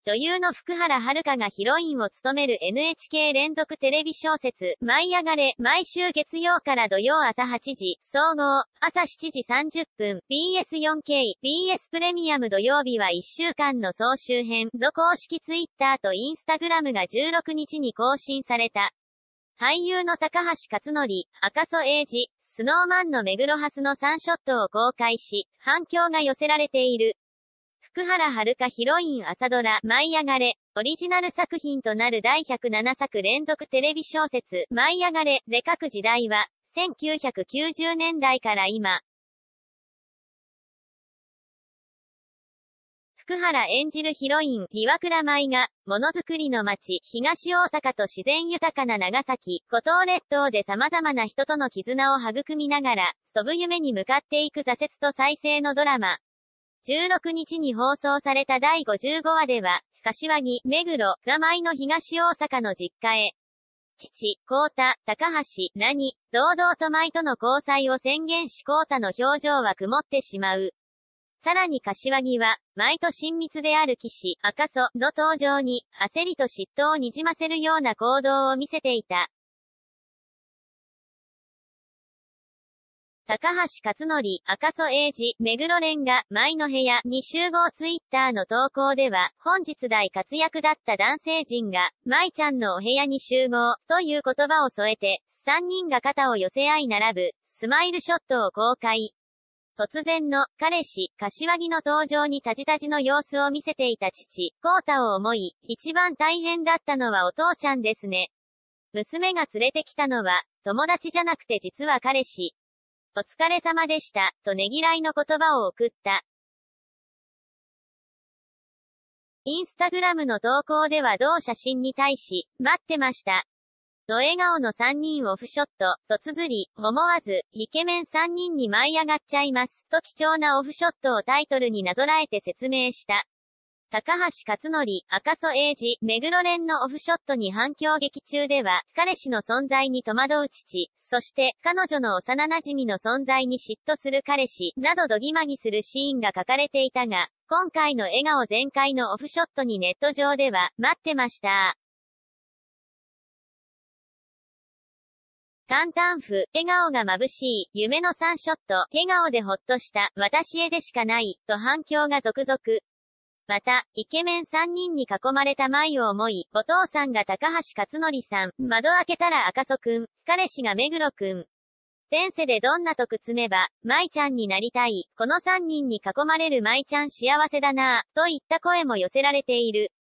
女優の福原遥がヒロインを務める NHK 連続テレビ小説、舞いあがれ、毎週月曜から土曜朝8時、総合、朝7時30分、BS4K、BS プレミアム土曜日は1週間の総集編、公式ツイッターとインスタグラムが16日に更新された。俳優の高橋克典、赤楚衛二、スノーマンの目黒蓮の3ショットを公開し、反響が寄せられている。福原遥ヒロイン朝ドラ、舞いあがれ、オリジナル作品となる第107作連続テレビ小説、舞いあがれで書く時代は、1990年代から今。福原演じるヒロイン、岩倉舞が、ものづくりの街、東大阪と自然豊かな長崎、五島列島で様々な人との絆を育みながら、飛ぶ夢に向かっていく挫折と再生のドラマ。16日に放送された第55話では、柏木、目黒が舞の東大阪の実家へ。父、幸太、高橋、何、堂々と舞との交際を宣言し幸太の表情は曇ってしまう。さらに柏木は、舞と親密である騎士、赤楚の登場に、焦りと嫉妬をにじませるような行動を見せていた。高橋克典、赤楚衛二、目黒蓮が、舞の部屋に集合ツイッターの投稿では、本日大活躍だった男性陣が、舞ちゃんのお部屋に集合、という言葉を添えて、3人が肩を寄せ合い並ぶ、スマイルショットを公開。突然の、彼氏、柏木の登場にタジタジの様子を見せていた父、幸太を思い、一番大変だったのはお父ちゃんですね。娘が連れてきたのは、友達じゃなくて実は彼氏。お疲れ様でした、とねぎらいの言葉を送った。インスタグラムの投稿では同写真に対し、待ってました。の笑顔の3人オフショット、と綴り、思わず、イケメン3人に舞い上がっちゃいます、と貴重なオフショットをタイトルになぞらえて説明した。高橋克典、赤楚衛二、目黒蓮のオフショットに反響劇中では、彼氏の存在に戸惑う父、そして、彼女の幼馴染の存在に嫉妬する彼氏、などどぎまぎするシーンが書かれていたが、今回の笑顔全開のオフショットにネット上では、待ってました。簡単譜、笑顔が眩しい、夢の3ショット、笑顔でほっとした、私へでしかない、と反響が続々。また、イケメン3人に囲まれた舞を思い、お父さんが高橋克典さん、窓開けたら赤楚くん、彼氏が目黒くん。前世でどんな徳積めば、舞ちゃんになりたい、この3人に囲まれる舞ちゃん幸せだなぁ、といった声も寄せられている。